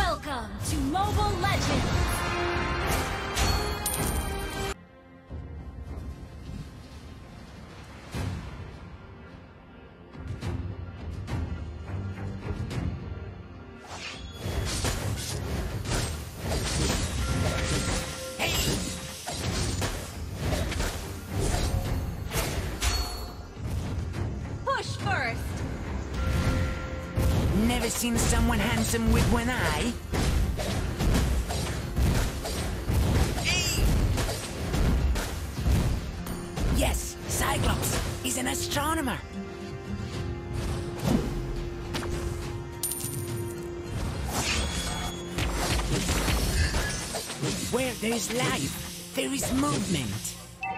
Welcome to Mobile Legends! Push first! Never seen someone handsome with one eye? Hey! Yes, Cyclops is an astronomer. Where there is life, there is movement.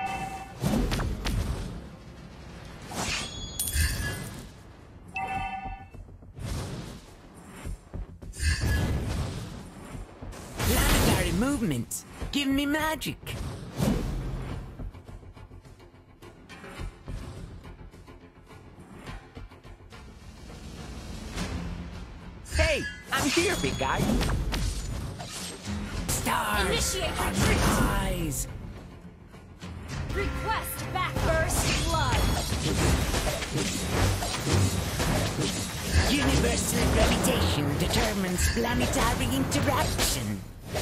Planetary movement. Give me magic. Hey, I'm here, big guy. Stars Initiate are retreat. my eyes. Request back first blood! Universal gravitation determines planetary interaction.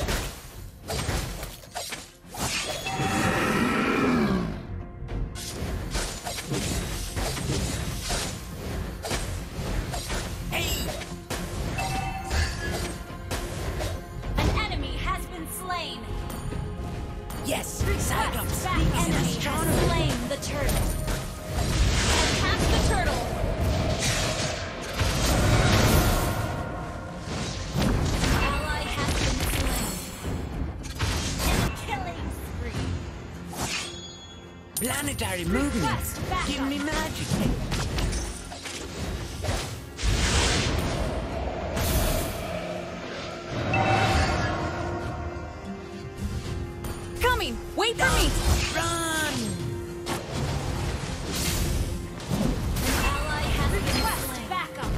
Hey! An enemy has been slain! Yes, Request Cyclops back is an enemy has astronomer. slain the turtle! Attack the turtle! Ally has been slain! Killing spree! Planetary movement. Request backup. Give me magic. Coming! Wait for me! Run! An ally has been slain! Backup!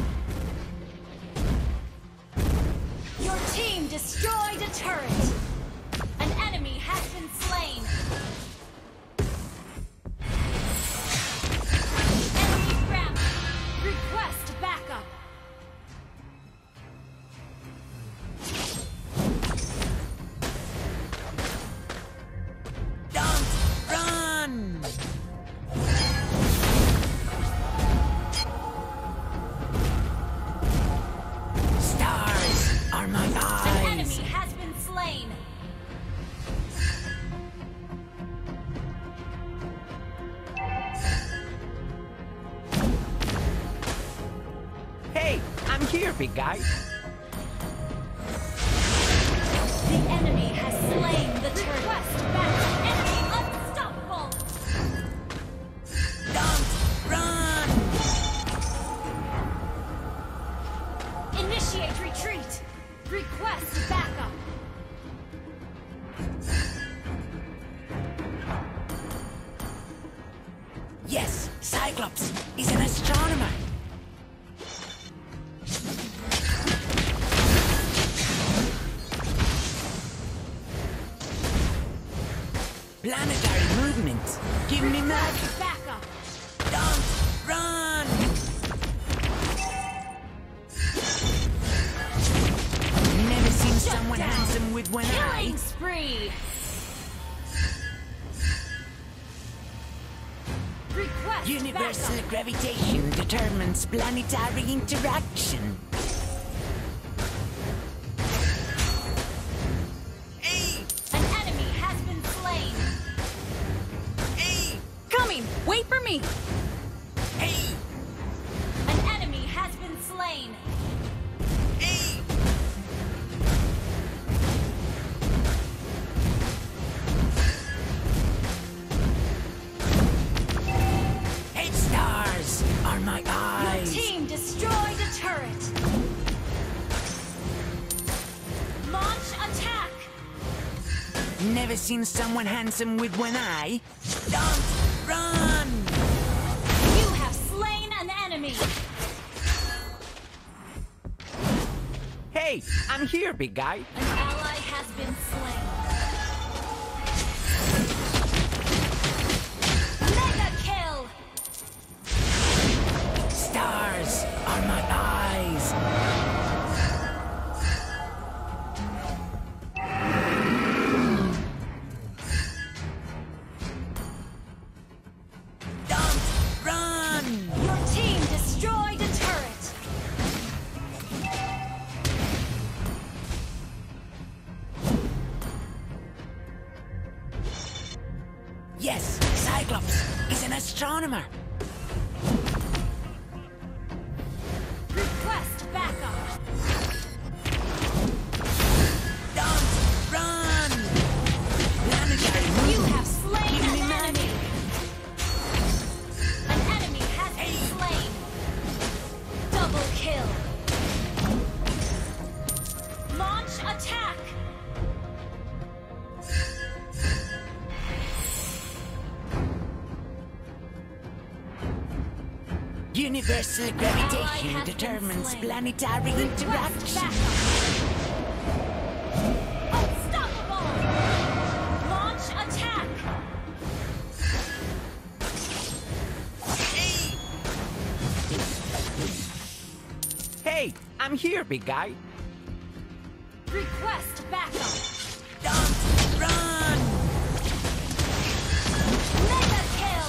Your team destroyed a turret! An enemy has been slain! Enemy ramp! Request backup! Don't run! Stars are my An eyes. enemy has been slain! Hey, I'm here, big guy. The enemy has slain the turret! Request backup! Enemy unstoppable! Don't run! Initiate retreat! Request backup! Yes, Cyclops is an astronomer. Planetary movement. Give me magic. Request backup! Don't run! Never seen Shut someone down. handsome with one eye. Killing spree! Request Universal backup! gravitation determines planetary interaction. Hey! An enemy has been slain! Hey! Coming! Wait for me! Hey! An enemy has been slain! Hey! Hey, stars are my Your eyes. team destroyed a turret! Launch attack! Never seen someone handsome with one eye. Don't run! You have slain an enemy! Hey, Hey, I'm here, big guy. An ally has been slain. Mega kill! Stars are my eyes. Don't run! Your team destroyed a turret. Yes, Cyclops is an astronomer. Request backup. Don't run! Planetary You movement. have slain Give me an money. enemy. An enemy has been slain. Double kill. Launch attack. Universal gravitation has been determines slain. planetary Request interaction. backup. Unstoppable. Launch attack. Hey, I'm here, big guy. Request backup. Don't run! Mega kill.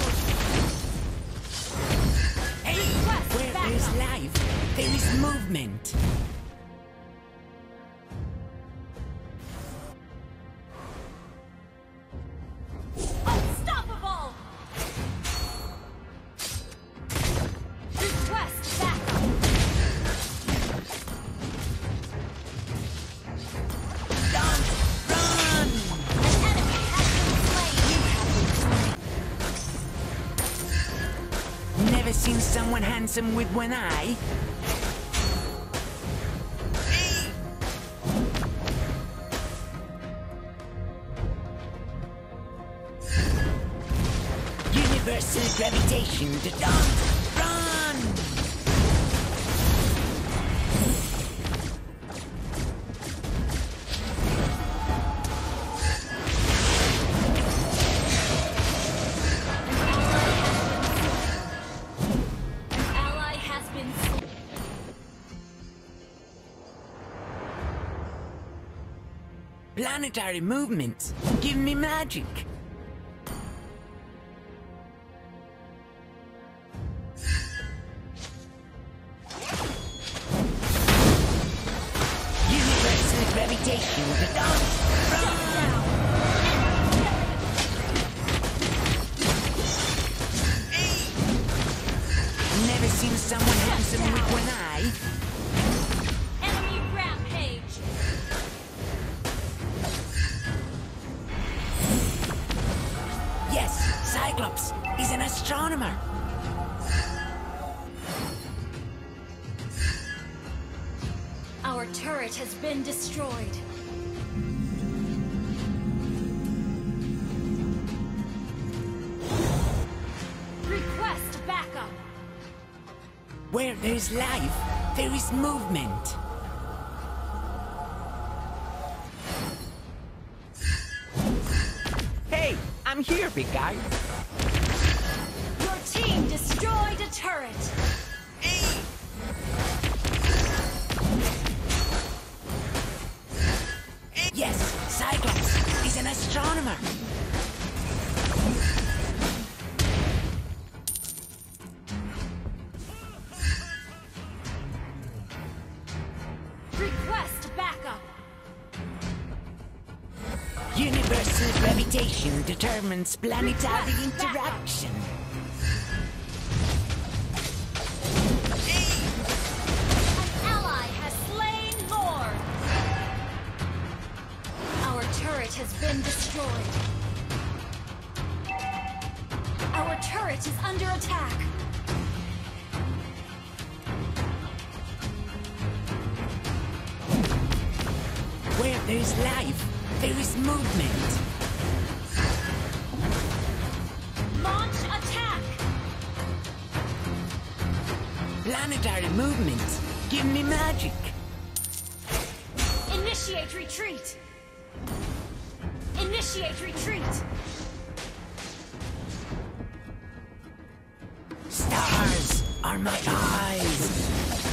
Hey, Request where there's backup. life, there is movement. Unstoppable. Request backup. Don't run! An enemy has been slain. Never seen someone handsome with one eye. Universal gravitation don't run! An ally has been slain. Planetary movements give me magic. Universal gravitation don't run! Never seen someone handsome with one eye. Enemy rampage. Yes, Cyclops is an astronomer. Our turret has been destroyed. Request backup. Where there's life, there is movement. Hey, I'm here, big guy. Your team destroyed a turret. Yes, Cyclops is an astronomer. Request backup. Universal gravitation determines planetary Request backup. interaction. An ally has slain Lord. Our turret has been destroyed. Our turret is under attack. Where there's life, there is movement. Launch attack. Planetary movement give me magic. Initiate retreat! Initiate retreat! Stars are my eyes.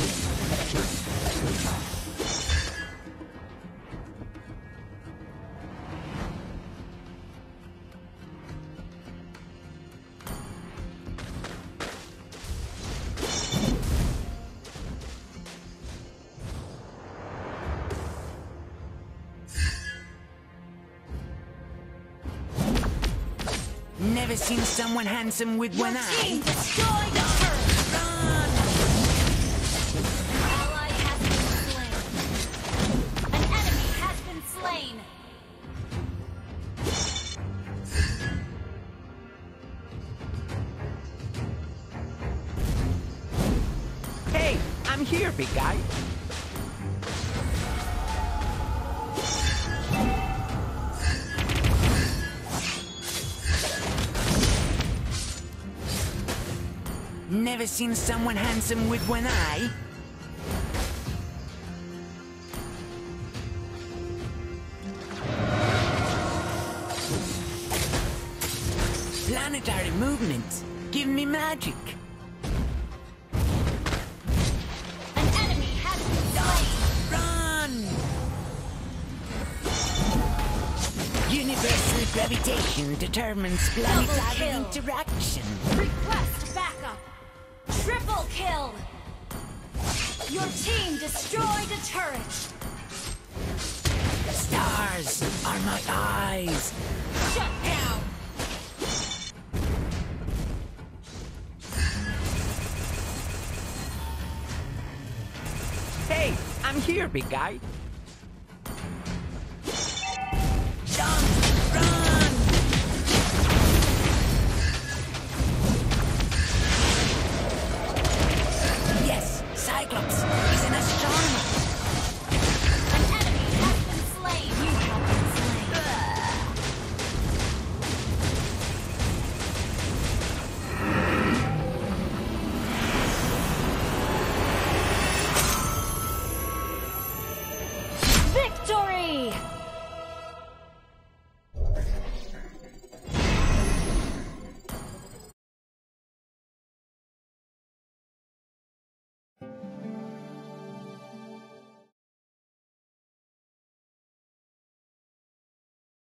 Never seen someone handsome with Your one team eye. destroyed a turret! Run! Ally has been slain. An enemy has been slain. Hey, I'm here, big guy. Never seen someone handsome with one eye. Planetary movements give me magic. An enemy has been slain. Run! Universal gravitation determines planetary kill. interaction. Request backup. Triple kill. Your team destroyed a turret. Stars are my eyes. Shut down. Hey, I'm here, big guy. Don't run! Yes, Cyclops is an astronomer. An enemy has been slain. You have been slain. Victory!